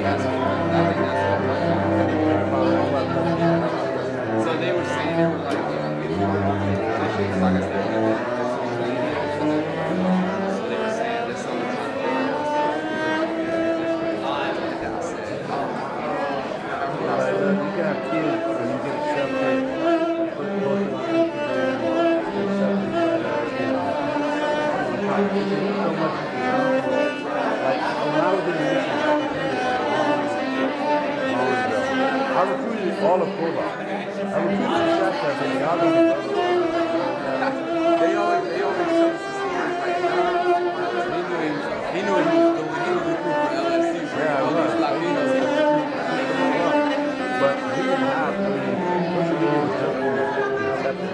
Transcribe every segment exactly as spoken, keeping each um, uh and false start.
that's what, I think that's what. So they were saying they were like, you know, we don't want to because like I said, we did so they were saying this on the time. I like I said, oh, you got kids and you get accepted, put both on Instagram, accepted, you know, so much. Like when I was in the I recruited all of Puebla. I recruited the chefs and y'all don't. They always, they always tell us the story like that. He knew he, he knew he was doing. He was recruiting for L S U. Yeah, all these Latinos. But he didn't have. I mean, social media was just accepted.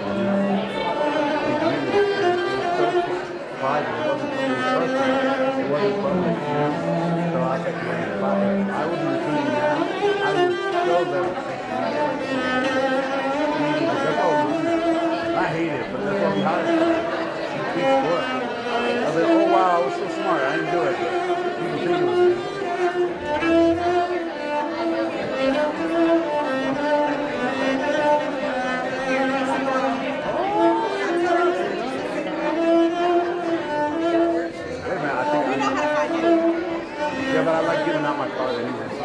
Private. It wasn't personal. It wasn't public. So I kept getting it private. I wasn't recruiting now. I would show them. I hate it, but that's what we hired for. I was like, oh wow, I was so smart. I didn't do it. People think it was me. Wait a minute, I think I know. Yeah, but I like giving out my card anyway.